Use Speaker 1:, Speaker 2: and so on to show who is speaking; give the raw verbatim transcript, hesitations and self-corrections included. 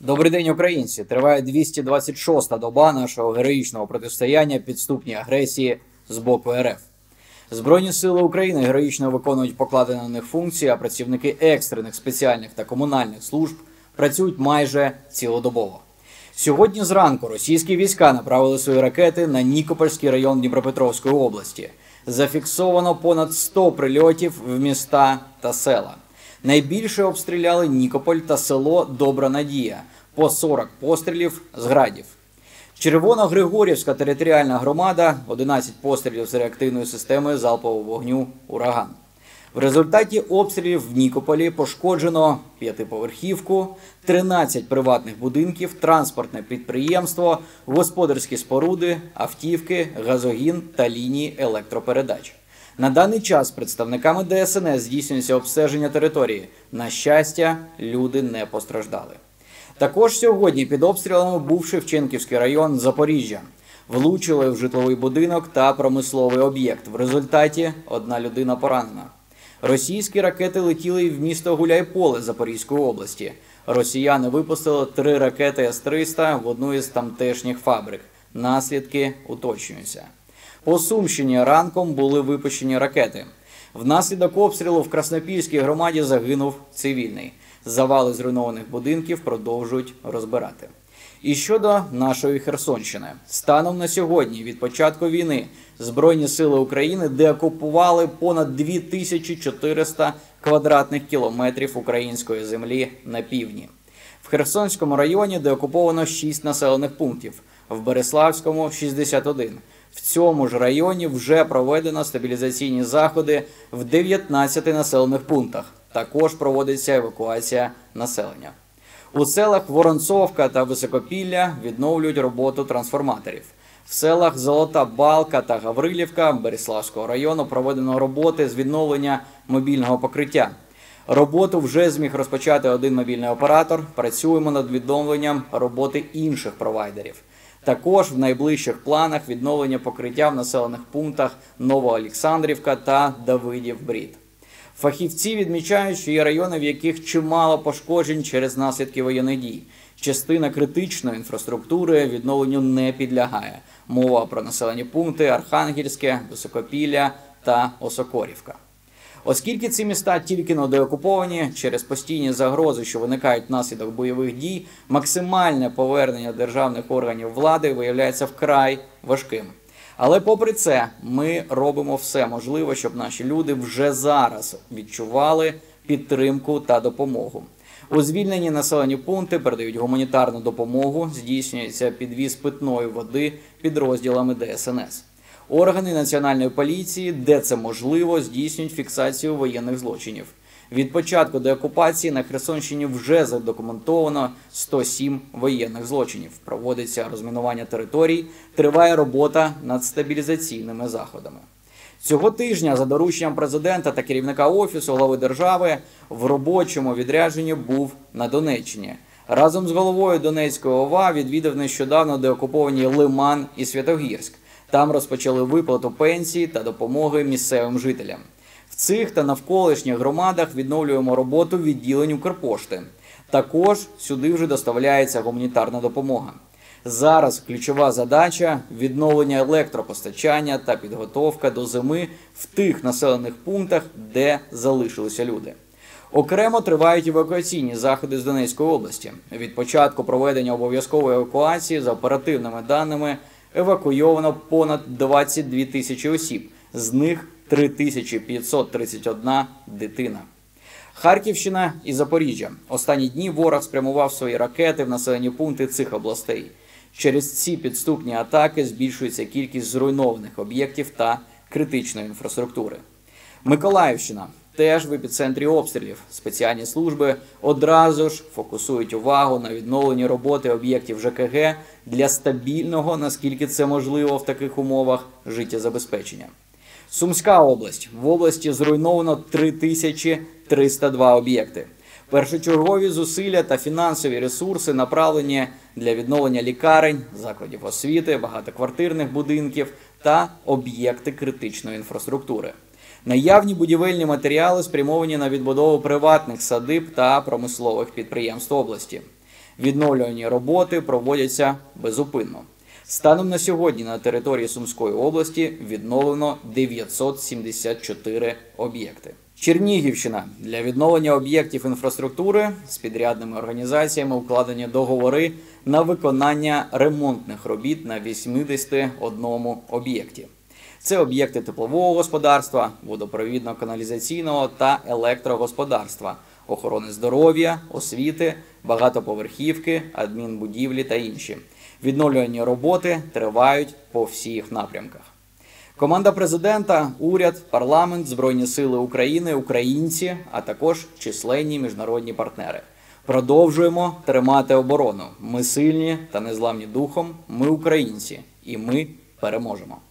Speaker 1: Добрий день, українці! Триває двісті двадцять шоста доба нашого героїчного протистояння підступній агресії з боку РФ. Збройні сили України героїчно виконують покладені на них функції, а працівники екстрених, спеціальних та комунальних служб працюють майже цілодобово. Сьогодні зранку російські війська направили свої ракети на Нікопольський район Дніпропетровської області. Зафіксовано понад сто прильотів в міста та села. Найбільше обстріляли Нікополь та село Добра Надія – по сорок пострілів з градів. Червоно-Григорівська територіальна громада – одинадцять пострілів з реактивної системи залпового вогню «Ураган». В результаті обстрілів в Нікополі пошкоджено п'ятиповерхівку, тринадцять приватних будинків, транспортне підприємство, господарські споруди, автівки, газогін та лінії електропередач. На даний час представниками Де Ес Ен Ес здійснюється обстеження території. На щастя, люди не постраждали. Також сьогодні під обстрілами був Шевченківський район Запоріжжя. Влучили в житловий будинок та промисловий об'єкт. В результаті одна людина поранена. Російські ракети летіли в місто Гуляйполе Запорізької області. Росіяни випустили три ракети Ес триста в одну із тамтешніх фабрик. Наслідки уточнюються. По Сумщині ранком були випущені ракети. Внаслідок обстрілу в Краснопільській громаді загинув цивільний. Завали зруйнованих будинків продовжують розбирати. І щодо нашої Херсонщини. Станом на сьогодні, від початку війни, Збройні сили України деокупували понад дві тисячі чотириста квадратних кілометрів української землі на півдні. В Херсонському районі деокуповано шість населених пунктів, в Береславському – шістдесят один. В цьому ж районі вже проведено стабілізаційні заходи в дев'ятнадцяти населених пунктах. Також проводиться евакуація населення. У селах Воронцовка та Високопілля відновлюють роботу трансформаторів. В селах Золота Балка та Гаврилівка Береславського району проведено роботи з відновлення мобільного покриття. Роботу вже зміг розпочати один мобільний оператор. Працюємо над відновленням роботи інших провайдерів. Також в найближчих планах відновлення покриття в населених пунктах Новоолександрівка та Давидів-Брід. Фахівці відмічають, що є райони, в яких чимало пошкоджень через наслідки воєнних дій. Частина критичної інфраструктури відновленню не підлягає. Мова про населені пункти Архангельське, Високопілля та Осокорівка. Оскільки ці міста тільки но деокуповані, через постійні загрози, що виникають внаслідок бойових дій, максимальне повернення державних органів влади виявляється вкрай важким. Але попри це, ми робимо все можливе, щоб наші люди вже зараз відчували підтримку та допомогу. У звільнені населені пункти передають гуманітарну допомогу, здійснюється підвіз питної води підрозділами Де Ес Ен Ес. Органи Національної поліції, де це можливо, здійснюють фіксацію воєнних злочинів. Від початку деокупації на Херсонщині вже задокументовано сто сім воєнних злочинів. Проводиться розмінування територій, триває робота над стабілізаційними заходами. Цього тижня за дорученням президента та керівника Офісу глави держави в робочому відрядженні був на Донеччині. Разом з головою Донецької О В А відвідав нещодавно деокуповані Лиман і Святогірськ. Там розпочали виплату пенсій та допомоги місцевим жителям. В цих та навколишніх громадах відновлюємо роботу відділень Укрпошти. Також сюди вже доставляється гуманітарна допомога. Зараз ключова задача – відновлення електропостачання та підготовка до зими в тих населених пунктах, де залишилися люди. Окремо тривають евакуаційні заходи з Донецької області. Від початку проведення обов'язкової евакуації, за оперативними даними, евакуйовано понад двадцять дві тисячі осіб, з них три тисячі п'ятсот тридцять одна дитина. Харківщина і Запоріжжя. Останні дні ворог спрямував свої ракети в населені пункти цих областей. Через ці підступні атаки збільшується кількість зруйнованих об'єктів та критичної інфраструктури. Миколаївщина. Теж в епіцентрі обстрілів. Спеціальні служби одразу ж фокусують увагу на відновленні роботи об'єктів Же Ке Ге для стабільного, наскільки це можливо в таких умовах, життєзабезпечення. Сумська область. В області зруйновано три тисячі триста два об'єкти. Першочергові зусилля та фінансові ресурси направлені для відновлення лікарень, закладів освіти, багатоквартирних будинків та об'єкти критичної інфраструктури. Наявні будівельні матеріали спрямовані на відбудову приватних садиб та промислових підприємств області. Відновлювальні роботи проводяться безупинно. Станом на сьогодні на території Сумської області відновлено дев'ятсот сімдесят чотири об'єкти. Чернігівщина. Для відновлення об'єктів інфраструктури з підрядними організаціями укладені договори на виконання ремонтних робіт на вісімдесят одному об'єкті. Це об'єкти теплового господарства, водопровідно-каналізаційного та електрогосподарства, охорони здоров'я, освіти, багатоповерхівки, адмінбудівлі та інші. Відновлювальні роботи тривають по всіх напрямках. Команда президента, уряд, парламент, Збройні сили України, українці, а також численні міжнародні партнери. Продовжуємо тримати оборону. Ми сильні та незламні духом, ми українці, і ми переможемо.